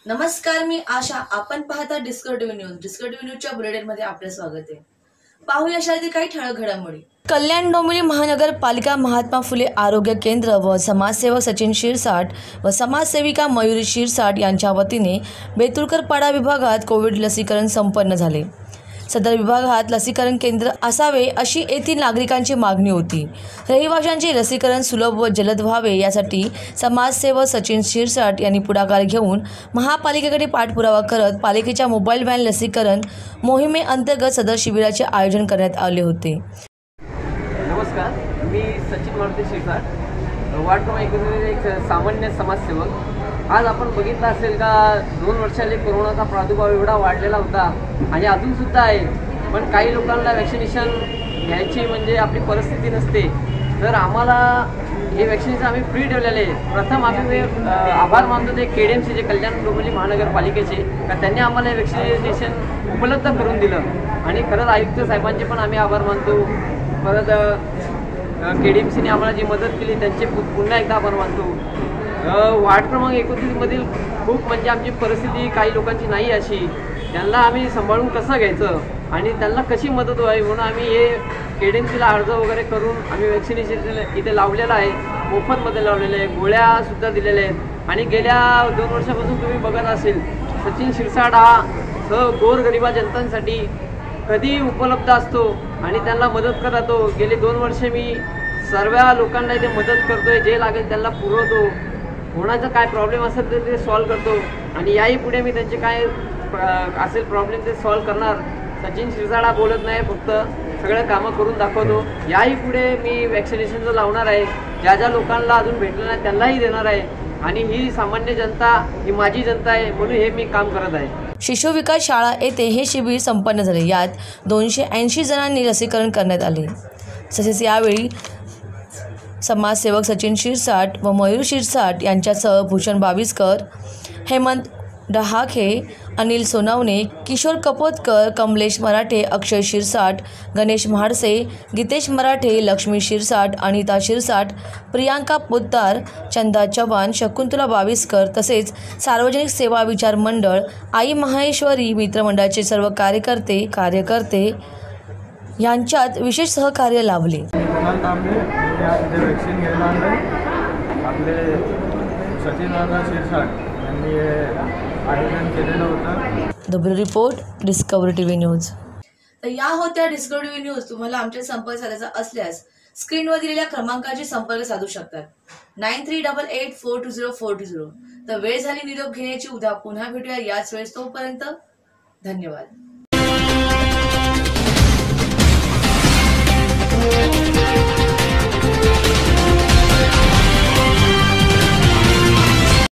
नमस्कार, मी आशा. आपण पाहता Discover TV news. Discover TV न्यूजच्या बुलेटिनमध्ये आपले स्वागत आहे. पाहूया अशातील काही ठळक घडामोडी. कल्याण डोंबिवली महानगरपालिका महात्मा फुले आरोग्य केंद्र व समाजसेवक सचिन शिरसाट व समाजसेविका मयुरी शिरसाट यांच्या वतीने बेतुळकर पाडा विभागात कोविड लसीकरण संपन्न झाले. सदर विभागात लसीकरण केंद्र असावे अशी येथील नागरिकांची मागणी होती. रहिवाशांचे लसीकरण सुलभ व जलद व्हावे यासाठी समाजसेवक सचिन शिरसाट यांनी पुढाकार घेऊन महापालिकेकडे पाठपुरावा करत पालिकेच्या मोबाईल व्हॅन लसीकरण मोहिमेअंतर्गत सदर शिबिराचे आयोजन करण्यात आले होते. नमस्कार, मी सचिन मारुती शिरसाट, वार्ड क्रमांक 21 एक सामान्य समाजसेवक. आज आपण बघितलं असेल का 2 वर्षांनी कोरोनाचा प्रादुर्भाव एवढा वाढलेला होता आणि अजूनसुद्धा आहे. पण काही लोकांना वॅक्सिनेशन घ्यायची म्हणजे आपली परिस्थिती नसते. तर आम्हाला हे वॅक्सिनेशन आम्ही फ्री ठेवलेले आहे. प्रथम आम्ही आभार मानतो ते KDMC जे कल्याण डोंबिवली महानगरपालिकेचे, का त्यांनी आम्हाला हे वॅक्सिनेशन उपलब्ध करून दिलं. आणि खरंच आयुक्त साहेबांचे पण आम्ही आभार मानतो. परत KDMCने आम्हाला जी मदत केली त्यांचे पुन्हा एकदा आभार मानतो. वार्ड क्रमांक 21 मधील खूप म्हणजे आमची परिस्थिती काही लोकांची नाही अशी. त्यांना आम्ही सांभाळून कसं घ्यायचं आणि त्यांना कशी मदत व्हावी म्हणून आम्ही हे KDMCला अर्ज वगैरे करून आम्ही वॅक्सिनेशन इथे लावलेलं आहे. मोफतमध्ये लावलेलं आहे. गोळ्यासुद्धा दिलेल्या आहेत. आणि गेल्या 2 वर्षापासून तुम्ही बघत असेल सचिन शिरसाट हा गोरगरिबा जनतांसाठी कधी उपलब्ध असतो आणि त्यांना मदत करतो. गेले 2 वर्ष मी सर्व लोकांना इथे मदत करतोय. जे लागेल त्यांना पुरवतो. कोणाचा काय प्रॉब्लेम असेल तर ते सॉल्व करतो आणि याही पुढे मी त्यांचे काय असेल प्रॉब्लेम ते सॉल्व करणार. सचिन शिरसाट बोलत नाही, फक्त सगळं कामं करून दाखवतो. याही पुढे मी वॅक्सिनेशनचं लावणार आहे. ज्या ज्या लोकांना अजून भेटलं नाही त्यांनाही देणार आहे. आणि ही सामान्य जनता ही माझी जनता आहे म्हणून हे मी काम करत आहे. शिशु विकास शाळा येथे हे शिबिर संपन्न झाले. यात 280 जणांनी लसीकरण करण्यात आले. तसेच यावेळी समाजसेवक सचिन शिरसाट व मयूर शिरसाट यांच्यासह भूषण बाविस्कर, हेमंत डहाके, अनिल सोनावणे, किशोर कपोतकर, कमलेश मराठे, अक्षय शिरसाट, गणेश म्हाडसे, गीतेश मराठे, लक्ष्मी शिरसाट, अनिता शिरसाट, प्रियांका पोद्दार, चंदा चव्हाण, शकुंतला बाविस्कर तसेच सार्वजनिक सेवा विचार मंडळ, आई माहेश्वरी मित्रमंडळाचे सर्व कार्यकर्ते यांच्यात विशेष सहकार्य लाभले. वॅक्सिन घ्यायला आपले सचिन शिरसाट यांनी आयोजन केलेलं होतं. Bureau report, Discover TV news. तर या होत्या डिस्कवर टीव्ही न्यूज. तुम्हाला आमच्या संपर्क साधायचा असल्यास स्क्रीनवर दिलेल्या क्रमांकाशी संपर्क साधू शकतात. 9388420420. तर वेळ झाली निरोप घेण्याची. उद्या पुन्हा भेटूया याच वेळेस. तोपर्यंत धन्यवाद.